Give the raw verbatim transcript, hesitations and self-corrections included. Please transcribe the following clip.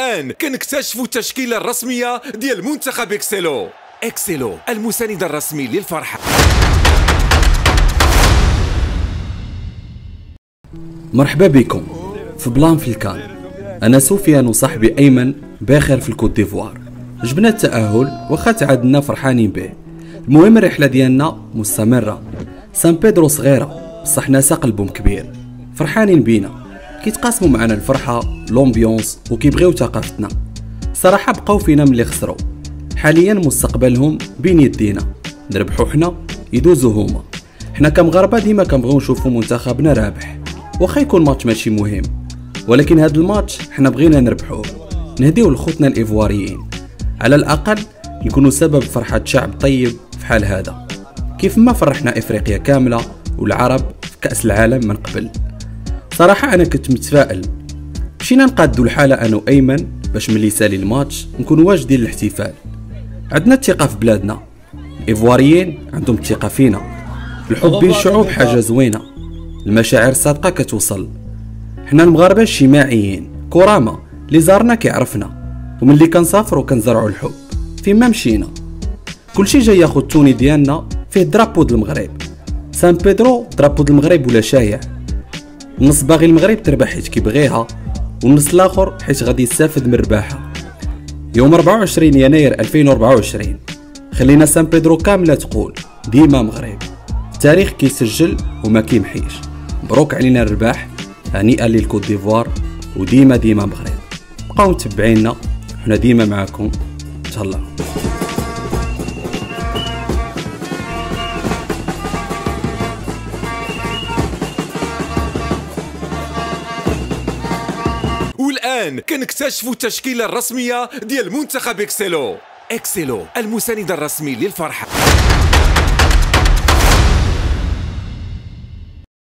والآن كنكتشفوا التشكيلة الرسمية ديال منتخب إكسلو. إكسلو المساند الرسمي للفرحة. مرحبا بكم في بلان في الكان. أنا سفيان وصاحبي أيمن باخر في الكوت ديفوار. جبنا التأهل واخا تعادلنا فرحانين به. المهم الرحلة ديالنا مستمرة. سان بيدرو صغيرة بصح ناسا قلبهم كبير، فرحانين بينا، كيتقاسموا معنا الفرحة لومبيونس وكيبغيو ثقافتنا. صراحة بقاو فينا ملي خسروا، حاليا مستقبلهم بين يدينا، نربحوا حنا يدوزوا هما. حنا كمغاربة ديما كنبغيو نشوفوا منتخبنا رابح، واخا يكون ماتش ماشي مهم، ولكن هذا الماتش حنا بغينا نربحوه، نهديو لخوتنا الايفواريين، على الاقل يكونوا سبب فرحة شعب طيب في حال هذا، كيف ما فرحنا افريقيا كاملة والعرب في كأس العالم من قبل. صراحة انا كنت متفائل، مشينا نقادو الحالة انا وايمن باش ملي يسالي الماتش نكونوا واجدين للاحتفال. عندنا الثقة في بلادنا، الايفواريين عندهم الثقة فينا، الحب بين الشعوب حاجة زوينة، المشاعر الصادقة كتوصل. حنا المغاربة اجتماعيين كرامة، اللي زارنا كيعرفنا، وملي كنسافروا كنزرعوا الحب فيما مشينا. كلشي جاي ياخد التوني ديالنا فيه درابو د المغرب، سان بيدرو درابو د المغرب ولا شايع. النص باغي المغرب تربح حيت كيبغيها، والنص الاخر حيت غادي يستافد من رباحها. يوم أربعة وعشرين يناير ألفين وأربعة وعشرين خلينا سان بيدرو كامله تقول ديما مغرب، التاريخ كيسجل وما كيمحيش. مبروك علينا الرباح، هنيئا للكوت ديفوار، وديما ديما مغرب. بقاو متبعينا، حنا ديما معاكم، تهلاو. والآن كنكتشفوا التشكيلة الرسمية ديال منتخب إكسلو. إكسلو المساند الرسمي للفرحة.